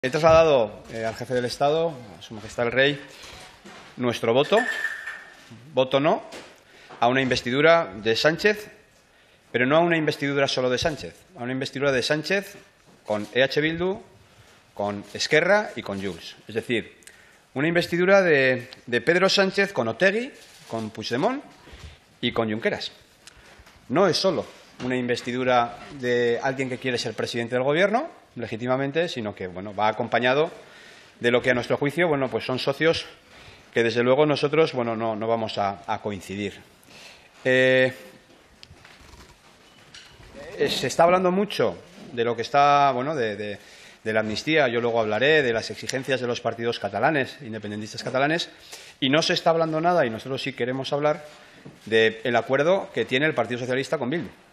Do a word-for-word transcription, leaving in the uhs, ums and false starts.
He trasladado eh, al jefe del Estado, a Su Majestad el Rey, nuestro voto, voto no, a una investidura de Sánchez, pero no a una investidura solo de Sánchez, a una investidura de Sánchez con E H Bildu, con Esquerra y con Junts. Es decir, una investidura de, de Pedro Sánchez con Otegi, con Puigdemont y con Junqueras. No es solo una investidura de alguien que quiere ser presidente del Gobierno, legítimamente, sino que bueno, va acompañado de lo que a nuestro juicio bueno, pues son socios que desde luego nosotros bueno, no, no vamos a, a coincidir. Eh, se está hablando mucho de lo que está, bueno, de, de, de la amnistía, yo luego hablaré de las exigencias de los partidos catalanes, independentistas catalanes, y no se está hablando nada, y nosotros sí queremos hablar del acuerdo que tiene el Partido Socialista con Bildu.